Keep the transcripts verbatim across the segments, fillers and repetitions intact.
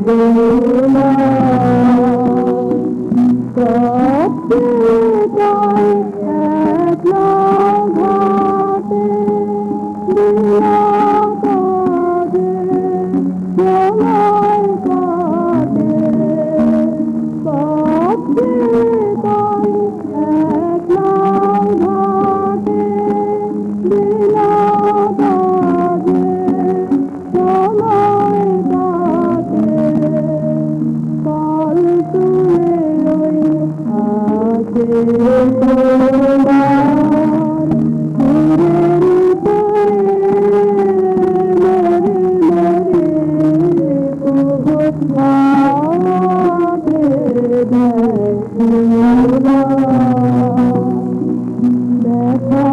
বেলা কাঁদতে যায় একলা ঘাটে বেলা কাঁদে সময় কাটে কাঁদতে যায় একলা ঘাটে বেলা কাঁদে সময় কাটে কাল তুলে ওই আসে তোমার সুরের উপরে মরে মরে কোথাতে দেয় দেখা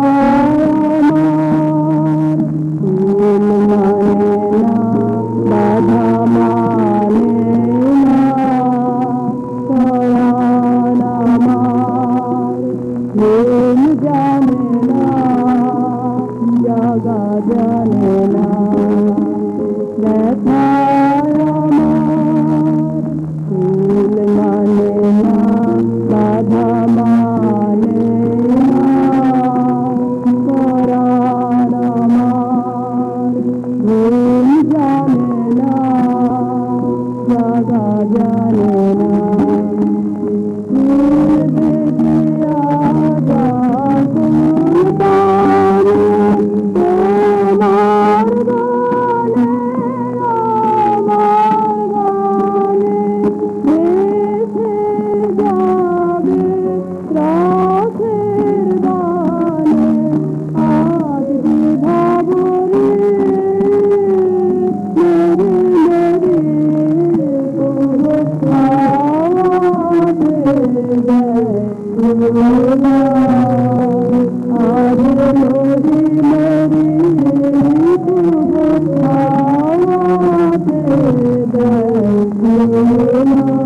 আমার ফুল মানে না বাধা মানে না পরাণ আমার ঘুম জানে না জাগা জানে না দেখা আমার ফুল মানে না বাধা মানে না পরাণ আমার ঘুম জানে না জাগা জানে না ফুল বেদিয়া যা সুলতানে তোমার গানে আমার গানে ভেসে যাবে রাতের গানে আজ বিভাবরে মেরে মেরে কোথাতে দেয় ভোলা আজ মরি মরি কোথাতে দেয় ভোলা।